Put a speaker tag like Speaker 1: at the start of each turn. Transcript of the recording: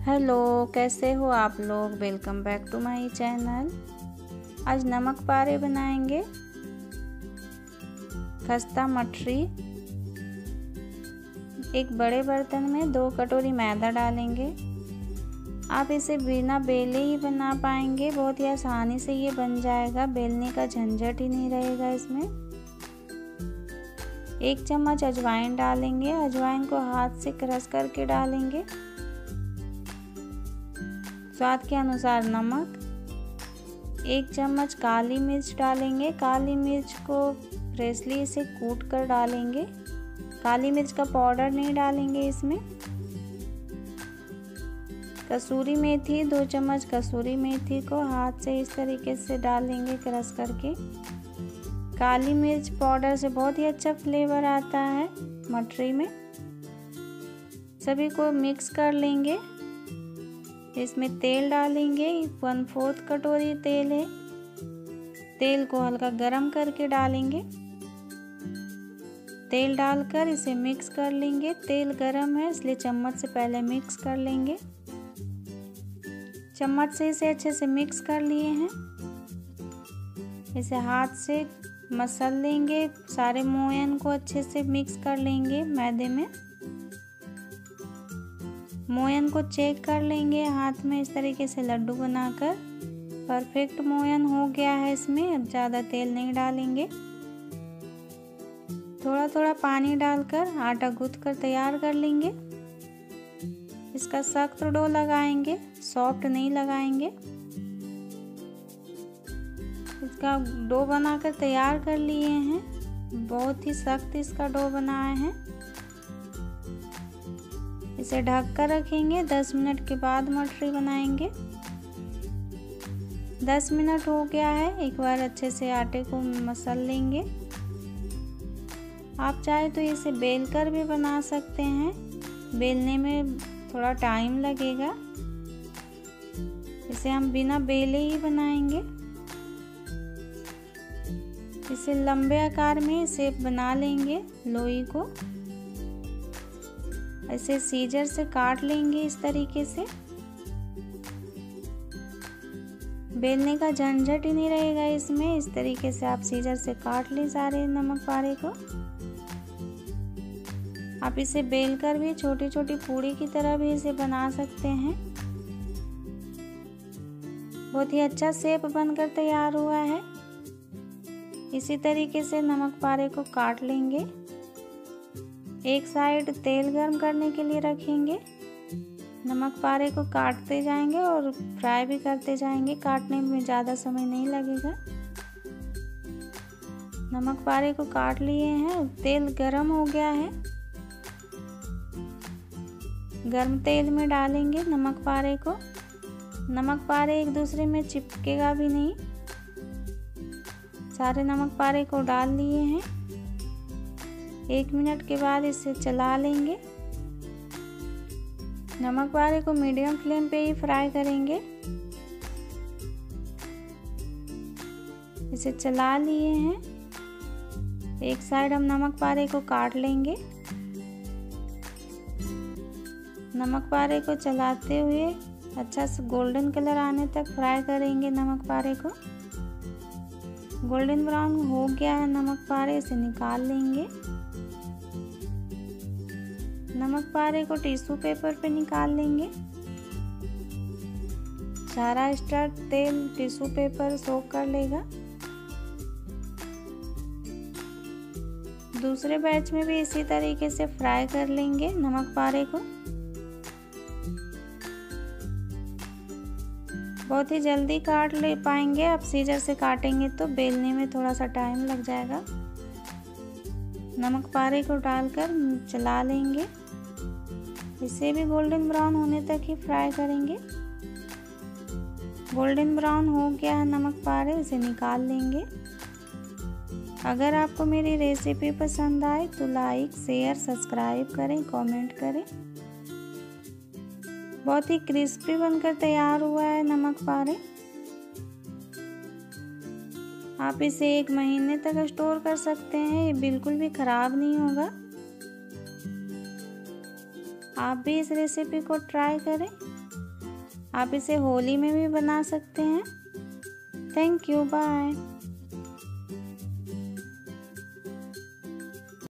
Speaker 1: Hello, कैसे हो आप लोग। Welcome back to my channel. आज नमक पारे बनाएंगे। खस्ता मठरी। एक बड़े बर्तन में 2 कटोरी मैदा डालेंगे। आप इसे बिना बेले ही बना पाएंगे। बहुत ही आसानी से ये बन जाएगा। बेलने का झंझट ही नहीं रहेगा इसमें। 1 चम्मच अजवाइन डालेंगे। अजवाइन को हाथ से क्रश करके डालेंगे। स्वाद के अनुसार नमक। 1 चम्मच काली मिर्च डालेंगे। काली मिर्च को फ्रेशली इसे कूट कर डालेंगे। काली मिर्च का पाउडर नहीं डालेंगे इसमें। कसूरी मेथी, 2 चम्मच कसूरी मेथी को हाथ से इस तरीके से डालेंगे क्रश करके। काली मिर्च पाउडर से बहुत ही अच्छा फ्लेवर आता है मठरी में। सभी को मिक्स कर लेंगे। इसमें तेल डालेंगे। 1/4 कटोरी तेल है। तेल को हल्का गरम करके डालेंगे। तेल डालकर इसे मिक्स कर लेंगे। तेल गरम है इसलिए चम्मच से पहले मिक्स कर लेंगे। चम्मच से इसे अच्छे से मिक्स कर लिए हैं। इसे हाथ से मसल लेंगे। सारे मोयन को अच्छे से मिक्स कर लेंगे मैदे में। मोयन को चेक कर लेंगे हाथ में इस तरीके से लड्डू बनाकर। परफेक्ट मोयन हो गया है। इसमें अब ज़्यादा तेल नहीं डालेंगे। थोड़ा थोड़ा पानी डालकर आटा गूंथ कर तैयार कर लेंगे। इसका सख्त डो लगाएंगे, सॉफ्ट नहीं लगाएंगे। इसका डो बनाकर तैयार कर लिए हैं। बहुत ही सख्त इसका डो बनाए हैं। इसे ढक कर रखेंगे। 10 मिनट के बाद मठरी बनाएंगे। 10 मिनट हो गया है। एक बार अच्छे से आटे को मसल लेंगे। आप चाहे तो इसे बेल कर भी बना सकते हैं। बेलने में थोड़ा टाइम लगेगा। इसे हम बिना बेले ही बनाएंगे। इसे लंबे आकार में शेप बना लेंगे। लोई को ऐसे सीजर से काट लेंगे इस तरीके से। बेलने का झंझट ही नहीं रहेगा इसमें। इस तरीके से आप सीजर से काट लें सारे नमक पारे को। आप इसे बेलकर भी छोटी छोटी पूड़ी की तरह भी इसे बना सकते हैं। बहुत ही अच्छा शेप बनकर तैयार हुआ है। इसी तरीके से नमक पारे को काट लेंगे। एक साइड तेल गर्म करने के लिए रखेंगे। नमक पारे को काटते जाएंगे और फ्राई भी करते जाएंगे। काटने में ज़्यादा समय नहीं लगेगा। नमक पारे को काट लिए हैं। तेल गरम हो गया है। गर्म तेल में डालेंगे नमक पारे को। नमक पारे एक दूसरे में चिपकेगा भी नहीं। सारे नमक पारे को डाल लिए हैं। 1 मिनट के बाद इसे चला लेंगे। नमक पारे को मीडियम फ्लेम पे ही फ्राई करेंगे। इसे चला लिए हैं। एक साइड हम नमक पारे को काट लेंगे। नमक पारे को चलाते हुए अच्छा से गोल्डन कलर आने तक फ्राई करेंगे नमक पारे को। गोल्डन ब्राउन हो गया है नमक पारे। इसे निकाल लेंगे। नमक पारे को टिश्यू पेपर पे निकाल लेंगे। सारा एक्स्ट्रा तेल टिश्यू पेपर सोख कर लेगा। दूसरे बैच में भी इसी तरीके से फ्राई कर लेंगे नमक पारे को। बहुत ही जल्दी काट ले पाएंगे। आप सीजर से काटेंगे तो बेलने में थोड़ा सा टाइम लग जाएगा। नमक पारे को डालकर चला लेंगे। इसे भी गोल्डन ब्राउन होने तक ही फ्राई करेंगे। गोल्डन ब्राउन हो गया है नमक पारे। इसे निकाल लेंगे। अगर आपको मेरी रेसिपी पसंद आए तो लाइक, शेयर, सब्सक्राइब करें, कमेंट करें। बहुत ही क्रिस्पी बनकर तैयार हुआ है नमक पारे। आप इसे 1 महीने तक स्टोर कर सकते हैं। ये बिल्कुल भी खराब नहीं होगा। आप भी इस रेसिपी को ट्राई करें। आप इसे होली में भी बना सकते हैं। Thank you, bye.